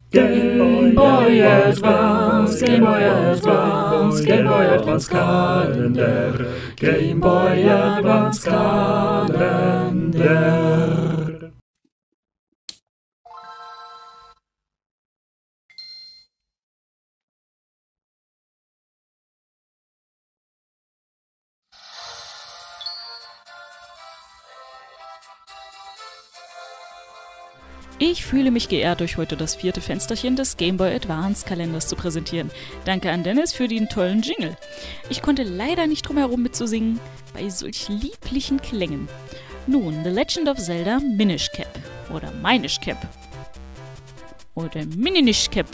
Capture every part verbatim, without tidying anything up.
Game Boy Advance, Game Boy Advance, Game Boy Advance Kalender, Game Boy Advance Kalender. Ich fühle mich geehrt, euch heute das vierte Fensterchen des Game Boy Advance Kalenders zu präsentieren. Danke an Dennis für den tollen Jingle. Ich konnte leider nicht drum herum mitzusingen, bei solch lieblichen Klängen. Nun, The Legend of Zelda Minish Cap oder Minish Cap oder Minish Cap.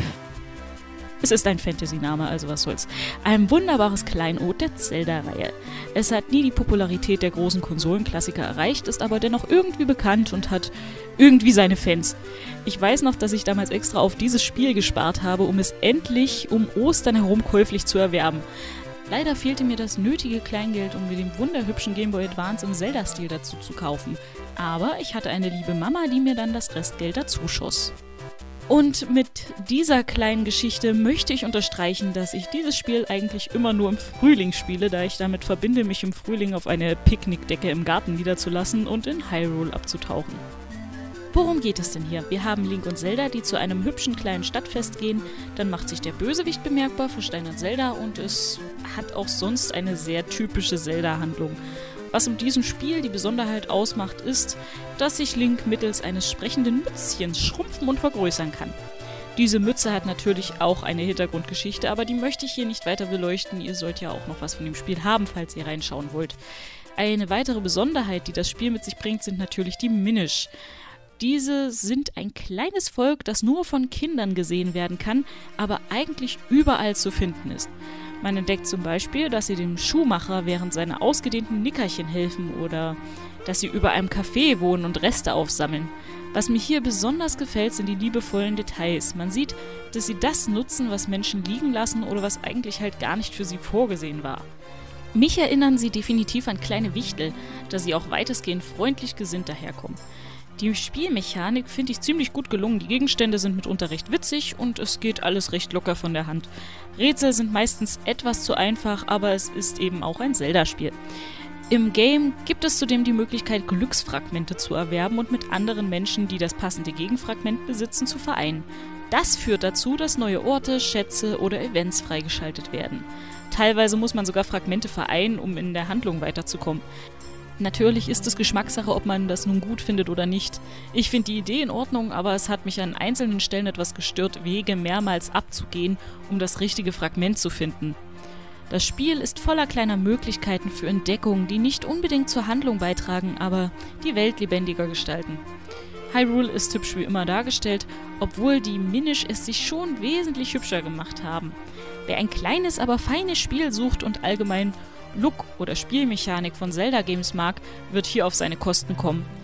Es ist ein Fantasy-Name, also was soll's. Ein wunderbares Kleinod der Zelda-Reihe. Es hat nie die Popularität der großen Konsolenklassiker erreicht, ist aber dennoch irgendwie bekannt und hat irgendwie seine Fans. Ich weiß noch, dass ich damals extra auf dieses Spiel gespart habe, um es endlich um Ostern herum käuflich zu erwerben. Leider fehlte mir das nötige Kleingeld, um mir den wunderhübschen Game Boy Advance im Zelda-Stil dazu zu kaufen. Aber ich hatte eine liebe Mama, die mir dann das Restgeld dazu schoss. Und mit dieser kleinen Geschichte möchte ich unterstreichen, dass ich dieses Spiel eigentlich immer nur im Frühling spiele, da ich damit verbinde, mich im Frühling auf eine Picknickdecke im Garten niederzulassen und in Hyrule abzutauchen. Worum geht es denn hier? Wir haben Link und Zelda, die zu einem hübschen kleinen Stadtfest gehen, dann macht sich der Bösewicht bemerkbar, versteinert Zelda und es hat auch sonst eine sehr typische Zelda-Handlung. Was in diesem Spiel die Besonderheit ausmacht, ist, dass sich Link mittels eines sprechenden Mützchens schrumpfen und vergrößern kann. Diese Mütze hat natürlich auch eine Hintergrundgeschichte, aber die möchte ich hier nicht weiter beleuchten. Ihr sollt ja auch noch was von dem Spiel haben, falls ihr reinschauen wollt. Eine weitere Besonderheit, die das Spiel mit sich bringt, sind natürlich die Minish. Diese sind ein kleines Volk, das nur von Kindern gesehen werden kann, aber eigentlich überall zu finden ist. Man entdeckt zum Beispiel, dass sie dem Schuhmacher während seiner ausgedehnten Nickerchen helfen oder dass sie über einem Café wohnen und Reste aufsammeln. Was mir hier besonders gefällt, sind die liebevollen Details. Man sieht, dass sie das nutzen, was Menschen liegen lassen oder was eigentlich halt gar nicht für sie vorgesehen war. Mich erinnern sie definitiv an kleine Wichtel, da sie auch weitestgehend freundlich gesinnt daherkommen. Die Spielmechanik finde ich ziemlich gut gelungen, die Gegenstände sind mitunter recht witzig und es geht alles recht locker von der Hand. Rätsel sind meistens etwas zu einfach, aber es ist eben auch ein Zelda-Spiel. Im Game gibt es zudem die Möglichkeit, Glücksfragmente zu erwerben und mit anderen Menschen, die das passende Gegenfragment besitzen, zu vereinen. Das führt dazu, dass neue Orte, Schätze oder Events freigeschaltet werden. Teilweise muss man sogar Fragmente vereinen, um in der Handlung weiterzukommen. Natürlich ist es Geschmackssache, ob man das nun gut findet oder nicht. Ich finde die Idee in Ordnung, aber es hat mich an einzelnen Stellen etwas gestört, Wege mehrmals abzugehen, um das richtige Fragment zu finden. Das Spiel ist voller kleiner Möglichkeiten für Entdeckungen, die nicht unbedingt zur Handlung beitragen, aber die Welt lebendiger gestalten. Hyrule ist hübsch wie immer dargestellt, obwohl die Minish es sich schon wesentlich hübscher gemacht haben. Wer ein kleines, aber feines Spiel sucht und allgemein Look oder Spielmechanik von Zelda Games mag, wird hier auf seine Kosten kommen.